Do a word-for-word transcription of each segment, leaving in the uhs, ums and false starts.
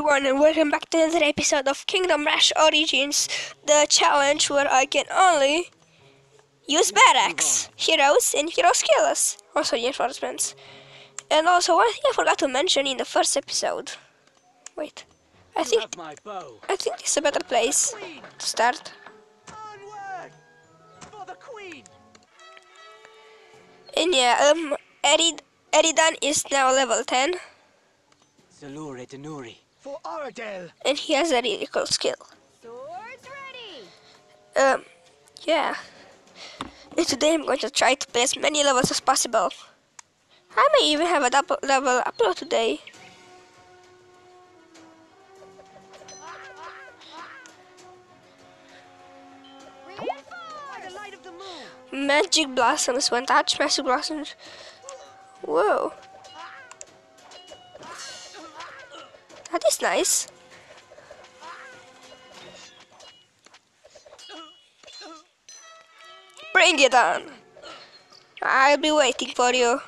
everyone, and welcome back to another episode of Kingdom Rush Origins, the challenge where I can only use barracks, heroes, and hero skills, also reinforcements. And also one thing I forgot to mention in the first episode. Wait, I think I think this is a better place to start. And yeah, um, Erid Eridan is now level ten. For Aeria. And he has a really cool skill. Swords ready. Um, yeah. And today I'm going to try to play as many levels as possible. I may even have a double level upload today. Reinforce. The light of the moon. Magic blossoms. One touch magic blossoms. Whoa. That is nice. Bring it on. I'll be waiting for you.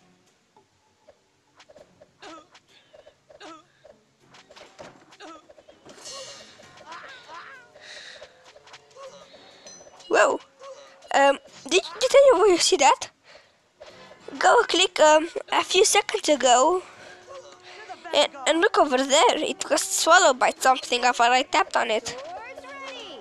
Whoa. Um, did, did anyone see that? Go click um, a few seconds ago. And, and look over there, it was swallowed by something after I tapped on it. Swords ready.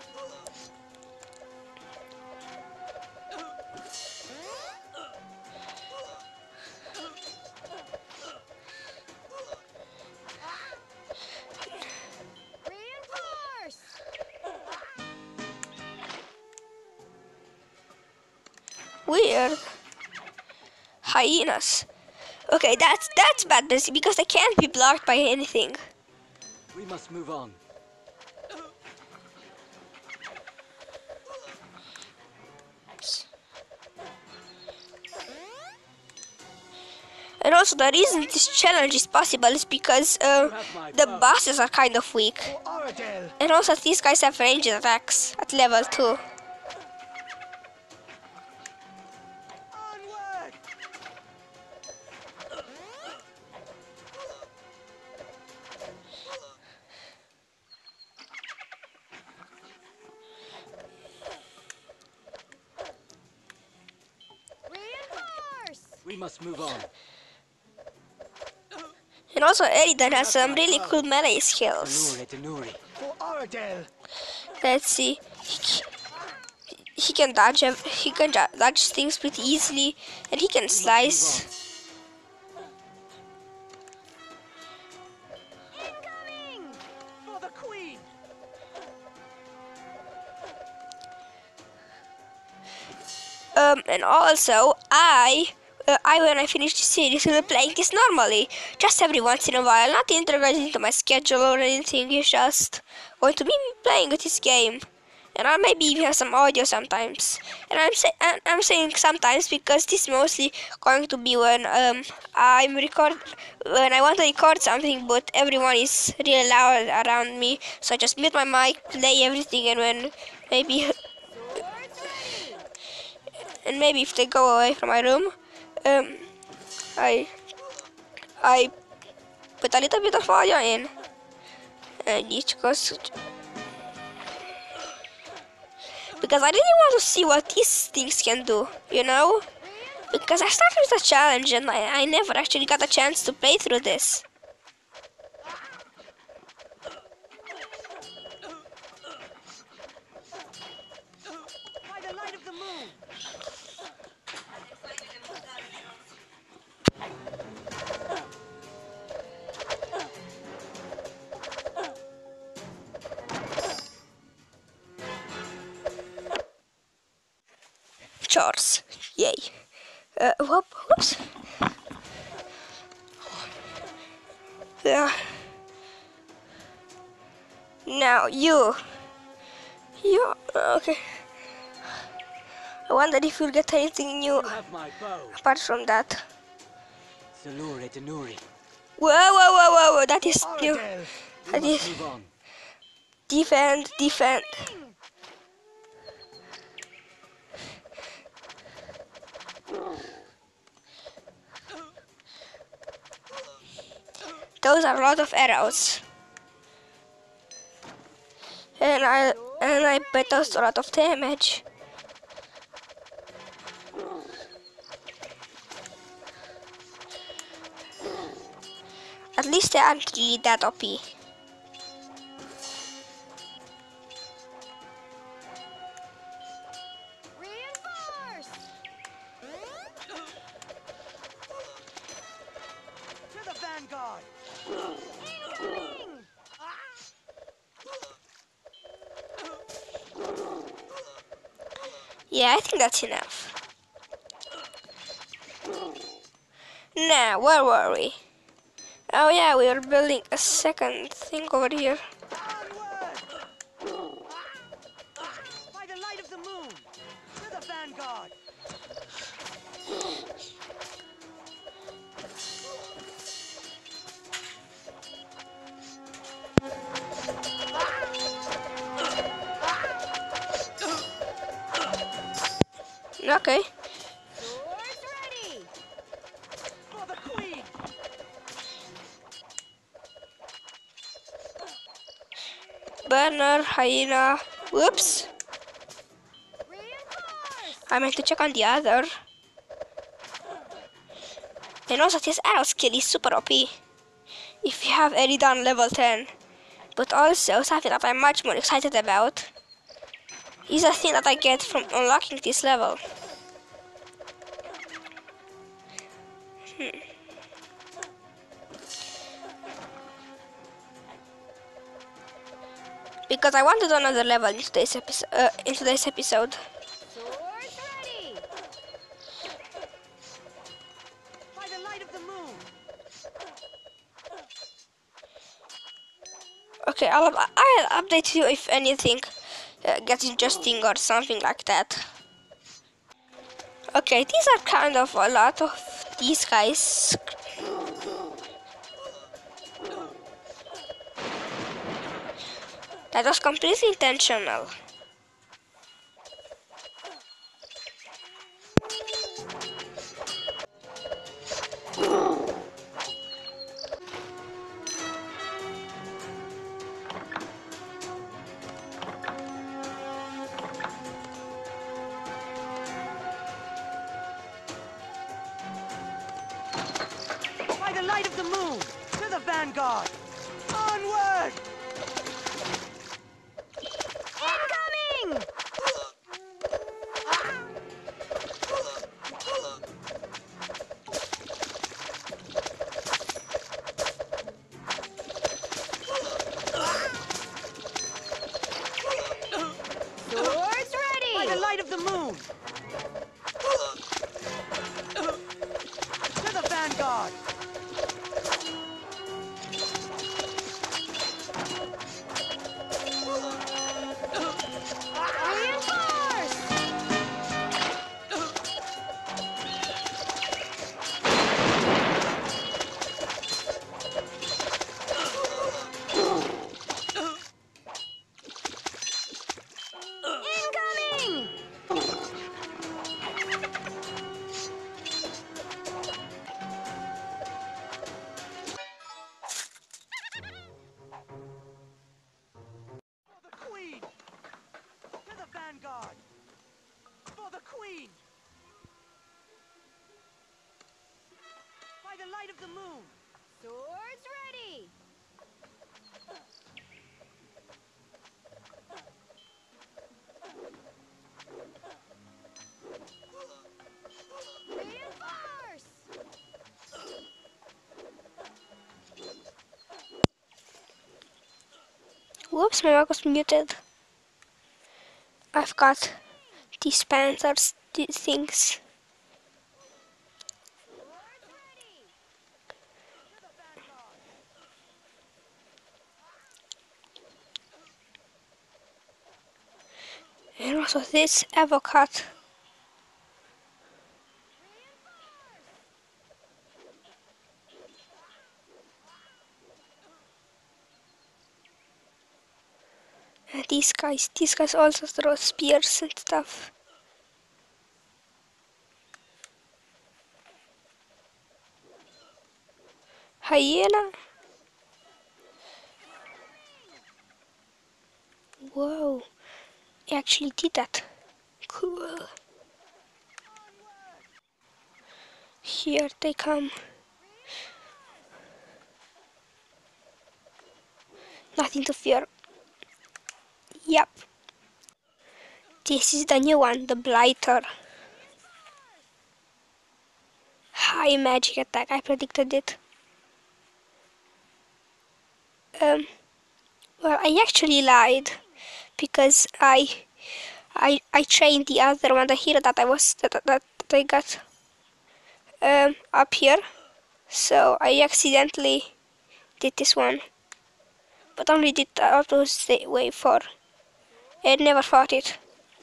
Reinforce. Weird. Hyenas. Okay, that's that's bad because they can't be blocked by anything. We must move on. And also the reason this challenge is possible is because uh, the bosses are kind of weak. For Aeria. And also these guys have ranged attacks at level two. Onward. Reinforce. We must move on. And also Eridan has some really cool melee skills. For Aeria. Let's see. He, c- he can dodge ev- he can do- dodge things pretty easily, and he can slice. Incoming. For the Queen. Um, and also I, uh, I when I finish the series, will be playing this normally, just every once in a while, not integrated into my schedule or anything. It's just going to be playing this game. And I maybe even have some audio sometimes. And I'm say and I'm saying sometimes because this is mostly going to be when um I'm record when I want to record something, but everyone is really loud around me. So I just mute my mic, play everything, and when maybe Swords ready. and maybe if they go away from my room, um I I put a little bit of audio in, and it goes. Because I really want to see what these things can do, you know? Because I started with a challenge and I, I never actually got a chance to play through this. By the light of the moon. Chores. Yay. Uh, whoop, whoops. Yeah. Now you. You. Okay. I wonder if we'll get anything new You have my bow. apart from that. Salure Denuri. Whoa, whoa, whoa, whoa, whoa. That is new. Aeria. We That must is. move on. Defend, defend. Those are a lot of arrows. and I and I bet does a lot of damage. At least they aren't really that O P. Reinforce! To the vanguard! Incoming! Yeah, I think that's enough. Now, where were we? Oh yeah, we are building a second thing over here. Onward! By the light of the moon! To the vanguard! Okay. Swords ready! For the queen! Banner, hyena. Whoops. Reinforce! I meant to check on the other. And also this arrow skill is super O P. If you have Eridan level ten. But also something that I'm much more excited about is a thing that I get from unlocking this level. Hmm. Because I want to do another level in today's episode. Uh, in today's episode. Swords ready! By the light of the moon! Okay, I'll I'll update you if anything uh, gets interesting or something like that. Okay, these are kind of a lot of these guys. That was completely intentional. By the light of the moon! To the vanguard! Onward! Incoming! Swords ready! By the light of the moon! To the vanguard! Reinforce! Incoming! For the queen! To the vanguard! For the queen! By the light of the moon! Swords ready! Reinforce! Whoops, my mic was muted. I've got these panzers, these things. Swords ready! To the vanguard! And also this avocado. And these guys, these guys also throw spears and stuff. Hyena? What? actually did that. Cool. Here they come. Nothing to fear. Yep. This is the new one, the Blighter. High magic attack, I predicted it. Um, well, I actually lied because I, I, I trained the other one, the hero that I was that that, that I got um up here. So I accidentally did this one, but only did the auto wave four. I never fought it.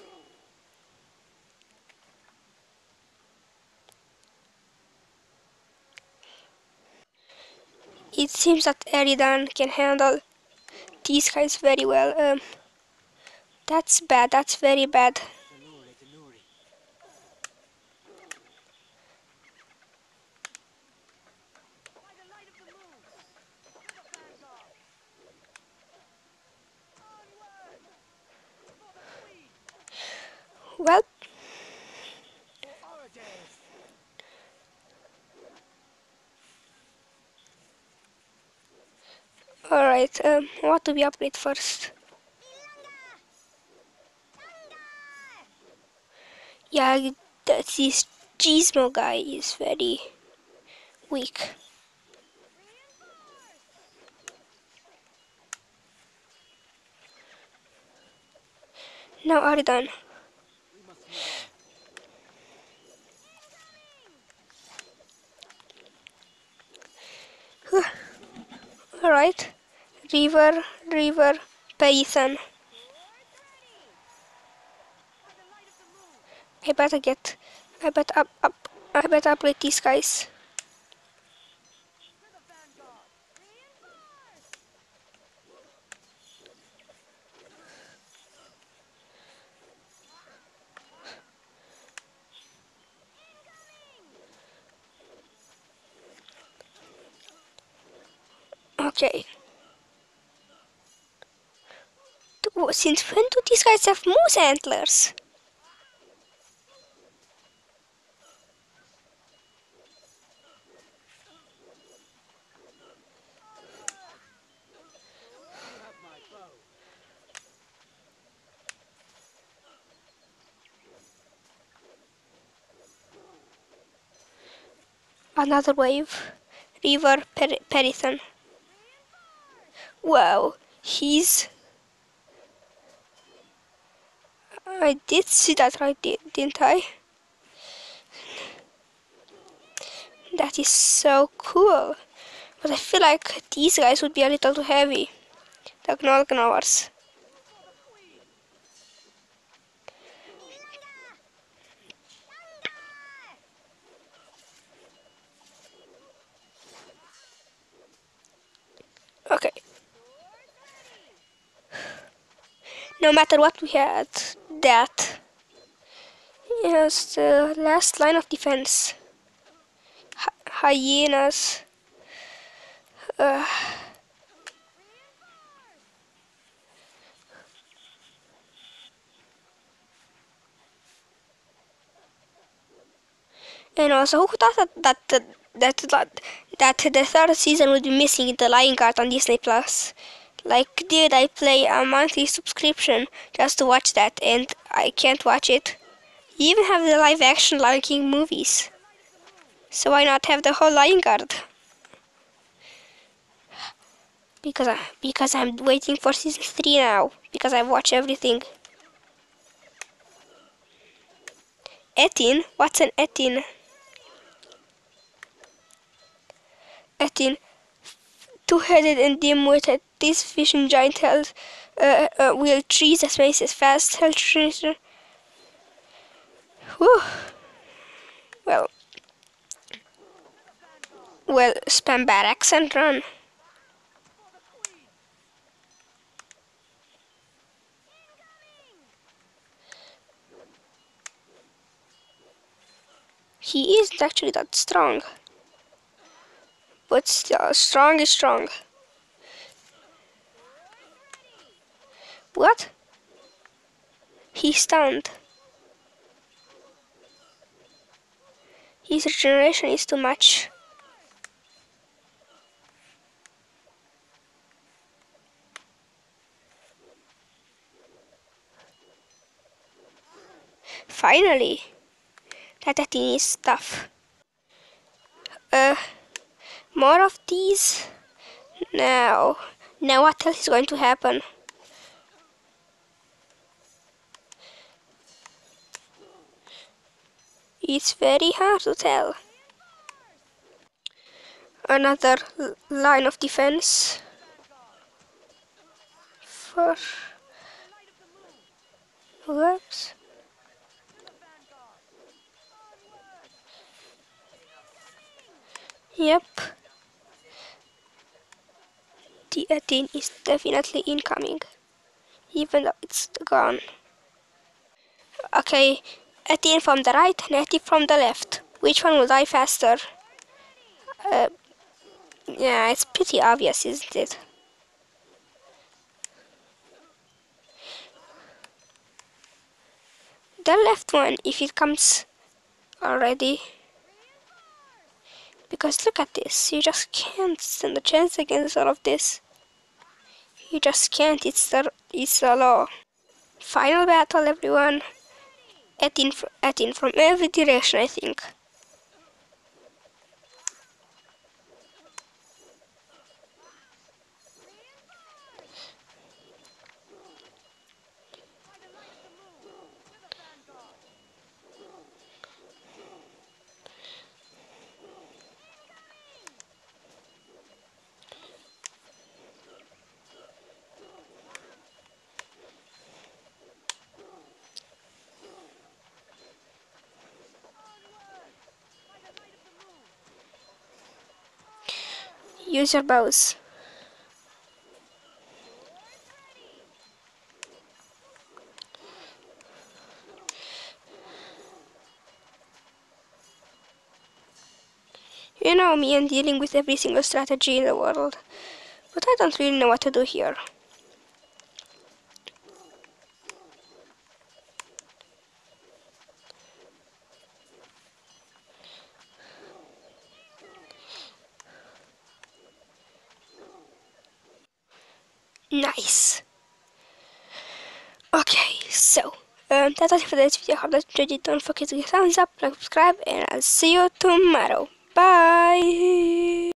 It seems that Eridan can handle these guys very well. Um, that's bad. That's very bad. Well, alright, um, what do we upgrade first? Yeah, that this Gizmo guy is very weak. Now Aridan. Alright, River, River, Python. I better get, I better up, up, I better upgrade these guys. Okay. Since when do these guys have moose antlers? Another wave. River per Python. Wow, he's... I did see that right, didn't I? That is so cool. But I feel like these guys would be a little too heavy. The Gnolgnowers. Okay. No matter what we had, that is the last line of defense. Hy hyenas. Uh, and also, who thought that that that that, that, that the third season would be missing the Lion Guard on Disney Plus? Like, did I pay a monthly subscription just to watch that, and I can't watch it? You even have the live-action Lion King movies, so why not have the whole Lion Guard? Because I because I'm waiting for season three now. Because I watch everything. Etin? What's an Etin? Etin, two-headed and dim-witted, this vision giant held uh, uh, will trees as mace as fast held trees. Whew. Well, well, spam barracks and run. He isn't actually that strong. But still, strong is strong. What? He's stunned. His regeneration is too much. Finally, that thing is tough. Uh, more of these. Now, now what else is going to happen? It's very hard to tell. Another line of defense for whoops. Yep. The eighteen is definitely incoming, even though it's gone. Okay, eighteen from the right and eighteen from the left. Which one will die faster? Uh, yeah, it's pretty obvious, isn't it? The left one, if it comes already. Because look at this, you just can't stand a chance against all of this. You just can't, it's the, it's the law. Final battle, everyone. eighteen, eighteen from every direction, I think. Use your bows. You know me and dealing with every single strategy in the world, but I don't really know what to do here. Nice. Okay, so um, that's it for this video. I hope that you enjoyed it. Don't forget to give a thumbs up, like, subscribe, and I'll see you tomorrow. Bye.